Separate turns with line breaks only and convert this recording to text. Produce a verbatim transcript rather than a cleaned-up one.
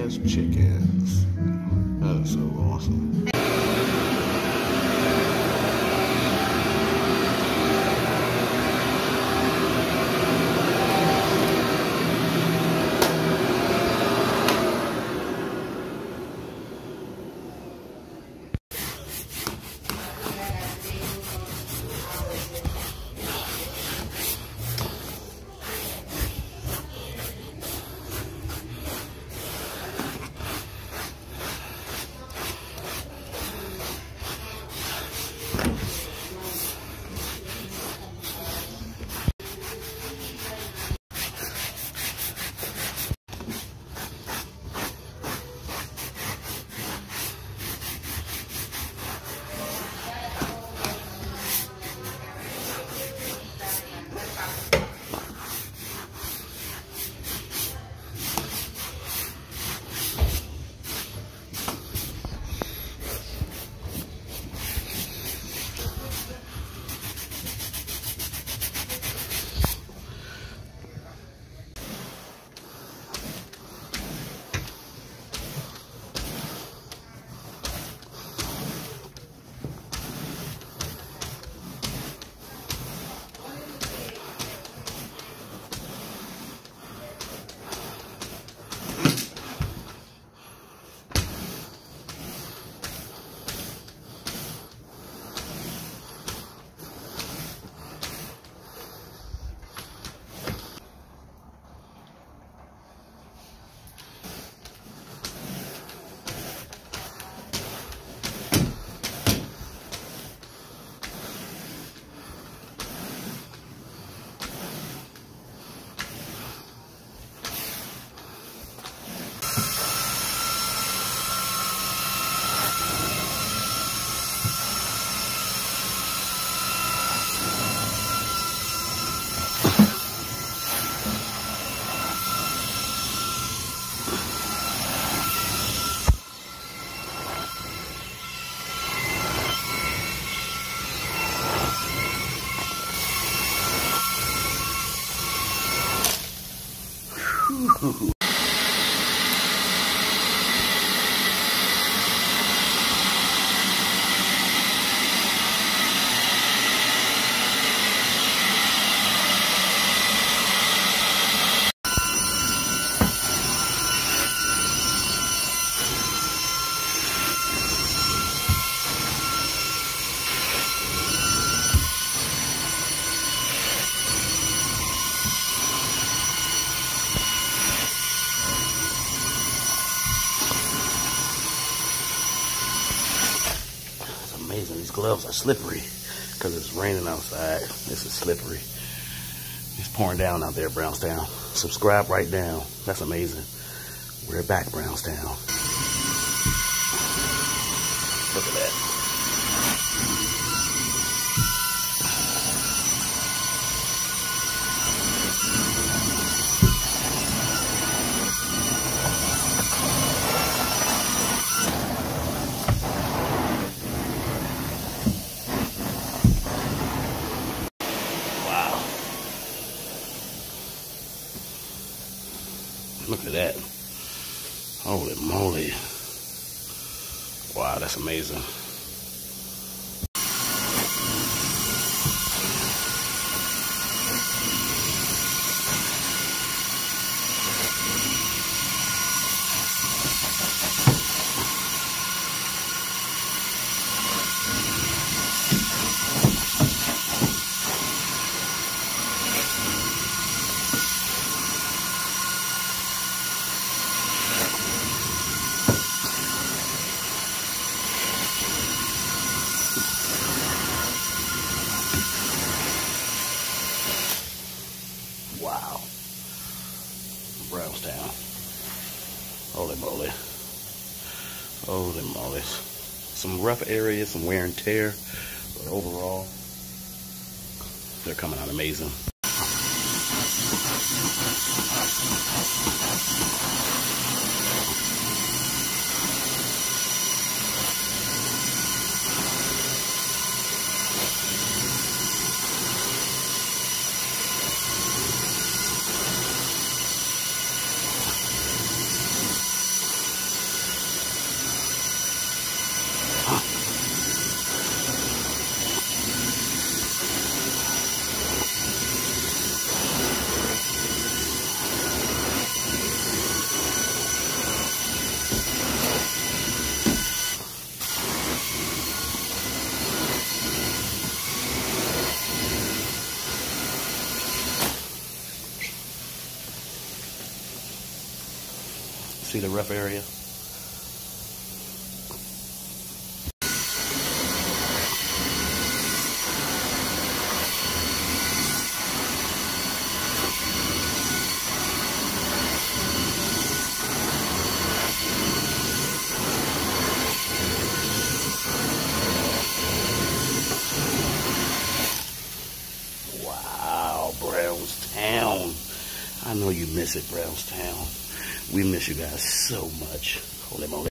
ass chickens. That is so awesome.
Amazing. These gloves are slippery because it's raining outside. This is slippery. It's pouring down out there, Brownstown. Subscribe right down. That's amazing. We're back, Brownstown. Look at that. Look at that. Holy moly. Wow, that's amazing. Wow. Brownstown. Holy moly. Holy moly. Some rough areas, some wear and tear, but overall, they're coming out amazing. See the rough area? Wow, Brownstown. I know you miss it, Brownstown. We miss you guys so much. Holy moly.